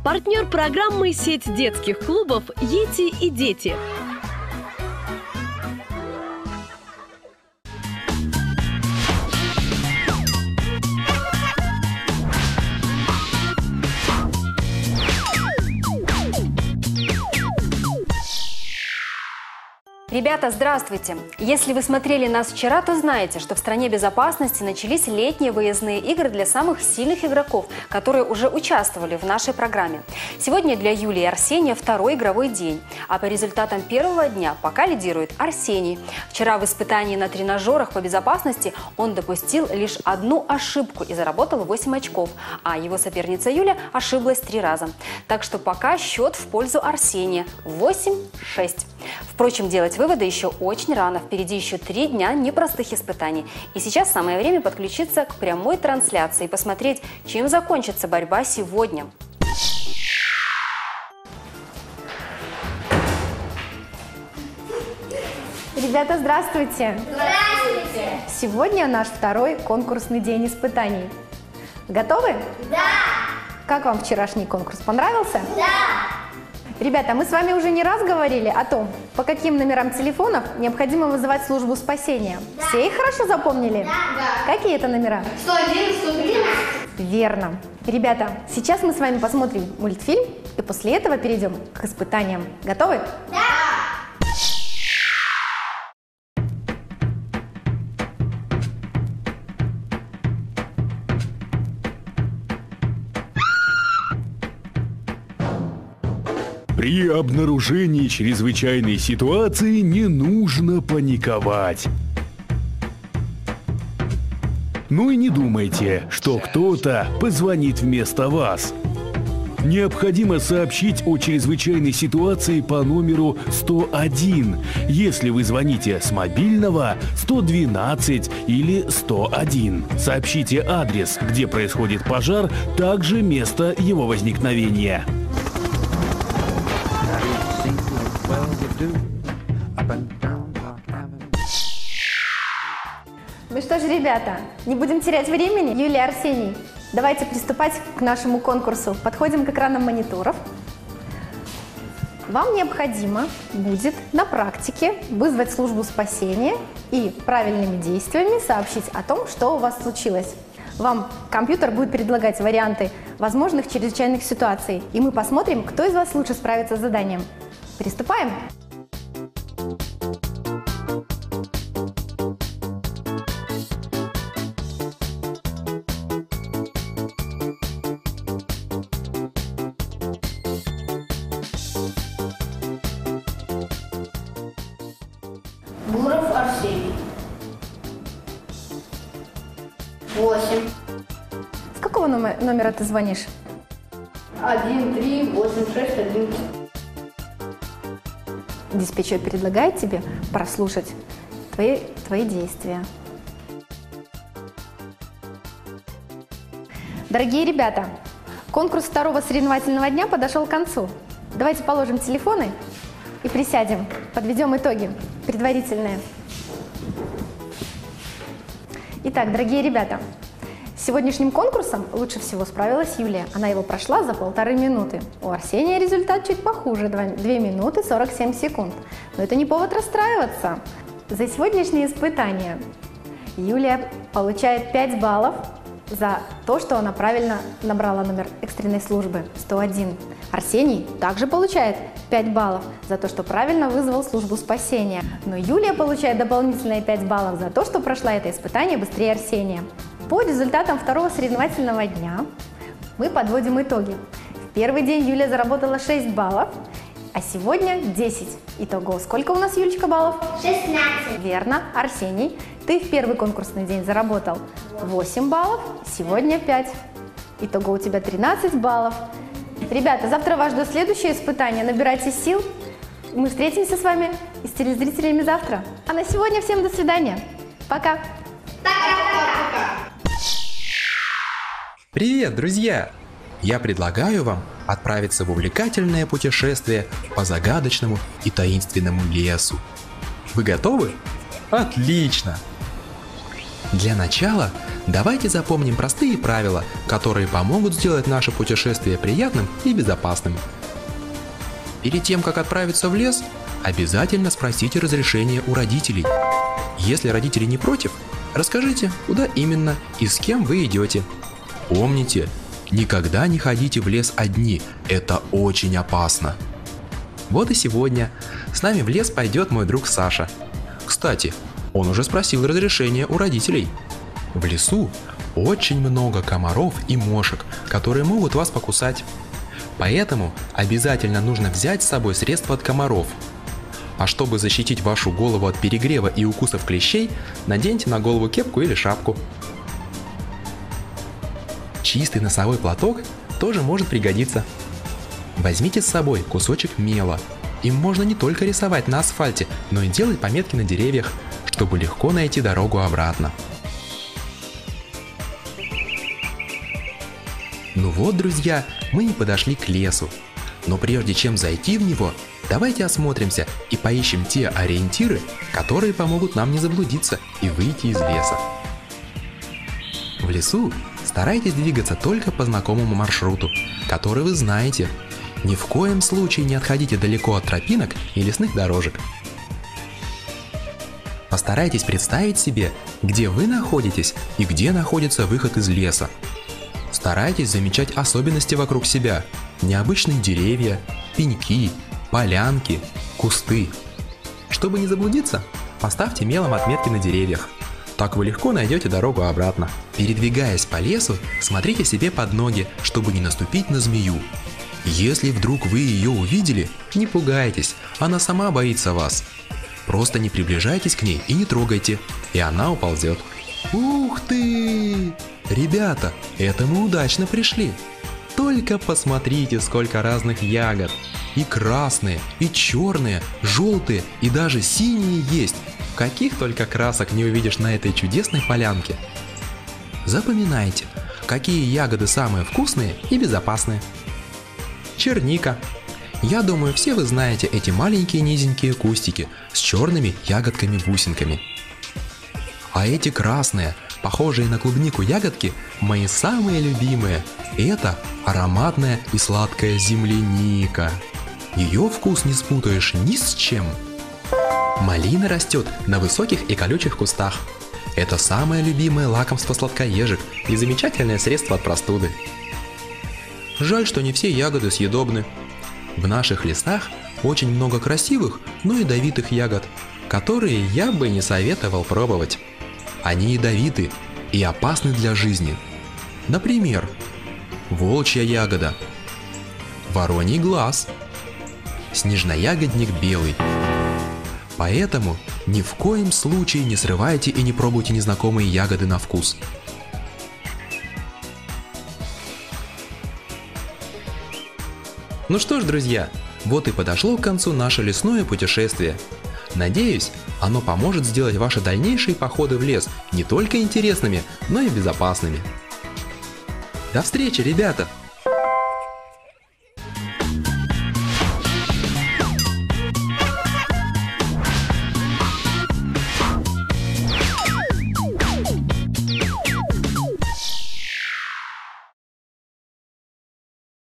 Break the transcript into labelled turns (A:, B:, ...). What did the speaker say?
A: Партнер программы «Сеть детских клубов «Йети и дети».
B: Ребята, здравствуйте! Если вы смотрели нас вчера, то знаете, что в стране безопасности начались летние выездные игры для самых сильных игроков, которые уже участвовали в нашей программе. Сегодня для Юлии и Арсения второй игровой день, а по результатам первого дня пока лидирует Арсений. Вчера в испытании на тренажерах по безопасности он допустил лишь одну ошибку и заработал 8 очков, а его соперница Юля ошиблась 3 раза. Так что пока счет в пользу Арсения – 8-6. Впрочем, делать выводы еще очень рано. Впереди еще 3 дня непростых испытаний. И сейчас самое время подключиться к прямой трансляции и посмотреть, чем закончится борьба сегодня.
C: Ребята, здравствуйте!
D: Здравствуйте!
C: Сегодня наш второй конкурсный день испытаний. Готовы?
D: Да!
C: Как вам вчерашний конкурс? Понравился?
D: Да!
C: Ребята, мы с вами уже не раз говорили о том, по каким номерам телефонов необходимо вызывать службу спасения.
D: Да.
C: Все их хорошо запомнили?
D: Да.
C: Какие это номера?
D: 101, 113.
C: Верно. Ребята, сейчас мы с вами посмотрим мультфильм и после этого перейдем к испытаниям. Готовы?
D: Да!
E: При обнаружении чрезвычайной ситуации не нужно паниковать. Ну и не думайте, что кто-то позвонит вместо вас. Необходимо сообщить о чрезвычайной ситуации по номеру 101. Если вы звоните с мобильного, 112 или 101. Сообщите адрес, где происходит пожар, также место его возникновения.
C: Ну что ж, ребята, не будем терять времени. Юлия, Арсений, давайте приступать к нашему конкурсу. Подходим к экранам мониторов. Вам необходимо будет на практике вызвать службу спасения и правильными действиями сообщить о том, что у вас случилось. Вам компьютер будет предлагать варианты возможных чрезвычайных ситуаций, и мы посмотрим, кто из вас лучше справится с заданием. Приступаем!
D: Гуров Арсений. 8.
C: С какого номера ты звонишь?
D: 1, 3, 8, 6, 11.
C: Диспетчер предлагает тебе прослушать твои действия. Дорогие ребята, конкурс второго соревновательного дня подошел к концу. Давайте положим телефоны и присядем, подведем итоги предварительные. Итак, дорогие ребята, с сегодняшним конкурсом лучше всего справилась Юлия. Она его прошла за 1,5 минуты. У Арсения результат чуть похуже – 2 минуты 47 секунд. Но это не повод расстраиваться. За сегодняшнее испытание Юлия получает 5 баллов за то, что она правильно набрала номер экстренной службы 101. Арсений также получает 5 баллов за то, что правильно вызвал службу спасения. Но Юлия получает дополнительные 5 баллов за то, что прошла это испытание быстрее Арсения. По результатам второго соревновательного дня мы подводим итоги. В первый день Юлия заработала 6 баллов, а сегодня 10. Итого, сколько у нас, Юлечка, баллов?
D: 16.
C: Верно. Арсений, ты в первый конкурсный день заработал 8 баллов, сегодня 5. Итого у тебя 13 баллов. Ребята, завтра вас ждет следующее испытание. Набирайте сил. Мы встретимся с вами и с телезрителями завтра. А на сегодня всем до свидания. Пока.
F: Привет, друзья! Я предлагаю вам отправиться в увлекательное путешествие по загадочному и таинственному лесу. Вы готовы? Отлично! Для начала Давайте запомним простые правила, которые помогут сделать наше путешествие приятным и безопасным. Перед тем, как отправиться в лес, обязательно спросите разрешение у родителей. Если родители не против, расскажите, куда именно и с кем вы идете. Помните, никогда не ходите в лес одни, это очень опасно. Вот и сегодня с нами в лес пойдет мой друг Саша. Кстати, он уже спросил разрешения у родителей. В лесу очень много комаров и мошек, которые могут вас покусать. Поэтому обязательно нужно взять с собой средства от комаров. А чтобы защитить вашу голову от перегрева и укусов клещей, наденьте на голову кепку или шапку. Чистый носовой платок тоже может пригодиться. Возьмите с собой кусочек мела. Им можно не только рисовать на асфальте, но и делать пометки на деревьях, чтобы легко найти дорогу обратно. Ну вот, друзья, мы и подошли к лесу. Но прежде чем зайти в него, давайте осмотримся и поищем те ориентиры, которые помогут нам не заблудиться и выйти из леса. В лесу старайтесь двигаться только по знакомому маршруту, который вы знаете. Ни в коем случае не отходите далеко от тропинок и лесных дорожек. Постарайтесь представить себе, где вы находитесь и где находится выход из леса. Старайтесь замечать особенности вокруг себя, необычные деревья, пеньки, полянки, кусты. Чтобы не заблудиться, поставьте мелом отметки на деревьях. Так вы легко найдете дорогу обратно. Передвигаясь по лесу, смотрите себе под ноги, чтобы не наступить на змею. Если вдруг вы ее увидели, не пугайтесь, она сама боится вас. Просто не приближайтесь к ней и не трогайте, и она уползет. Ух ты! Ребята, это мы удачно пришли. Только посмотрите, сколько разных ягод. И красные, и черные, желтые, и даже синие есть. Каких только красок не увидишь на этой чудесной полянке. Запоминайте, какие ягоды самые вкусные и безопасные. Черника. Я думаю, все вы знаете эти маленькие низенькие кустики с черными ягодками-бусинками. А эти красные, похожие на клубнику ягодки, мои самые любимые. Это ароматная и сладкая земляника. Ее вкус не спутаешь ни с чем. Малина растет на высоких и колючих кустах. Это самое любимое лакомство сладкоежек и замечательное средство от простуды. Жаль, что не все ягоды съедобны. В наших лесах очень много красивых, но ядовитых ягод, которые я бы не советовал пробовать. Они ядовиты и опасны для жизни. Например, волчья ягода, вороний глаз, снежноягодник белый. Поэтому ни в коем случае не срывайте и не пробуйте незнакомые ягоды на вкус. Ну что ж, друзья, вот и подошло к концу наше лесное путешествие. Надеюсь, оно поможет сделать ваши дальнейшие походы в лес не только интересными, но и безопасными. До встречи, ребята!